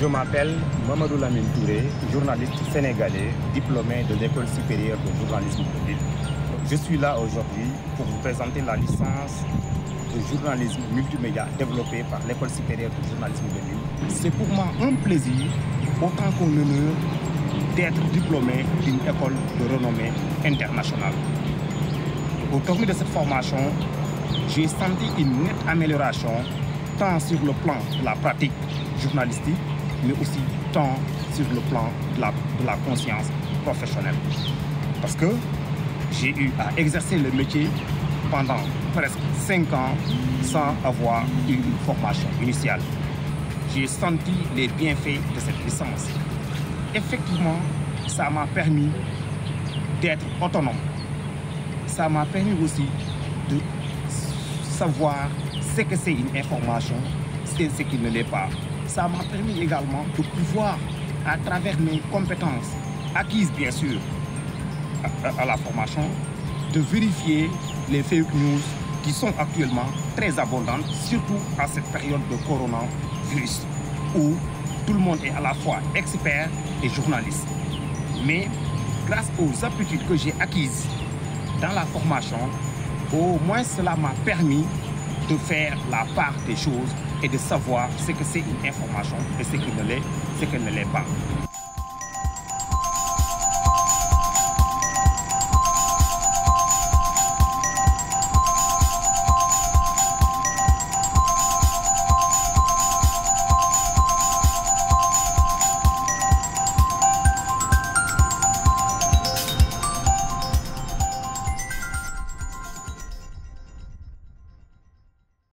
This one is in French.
m'appelle Mamadou Lamine Touré, journaliste sénégalais, diplômé de l'École supérieure de journalisme de Lille. Je suis là aujourd'hui pour vous présenter la licence de journalisme multimédia développée par l'École supérieure de journalisme de Lille. C'est pour moi un plaisir, autant qu'un honneur, d'être diplômé d'une école de renommée internationale. Au terme de cette formation, j'ai senti une nette amélioration tant sur le plan de la pratique journalistique, mais aussi tant sur le plan de la conscience professionnelle. Parce que j'ai eu à exercer le métier pendant presque 5 ans sans avoir eu une formation initiale. J'ai senti les bienfaits de cette licence. Effectivement, ça m'a permis d'être autonome. Ça m'a permis aussi de savoir ce que c'est une information, c'est ce qui ne l'est pas. Ça m'a permis également de pouvoir, à travers mes compétences acquises bien sûr à la formation, de vérifier les fake news qui sont actuellement très abondantes, surtout à cette période de coronavirus, où tout le monde est à la fois expert et journaliste. Mais grâce aux aptitudes que j'ai acquises dans la formation, au moins cela m'a permis de faire la part des choses et de savoir ce que c'est une information et ce qu'elle ne l'est pas.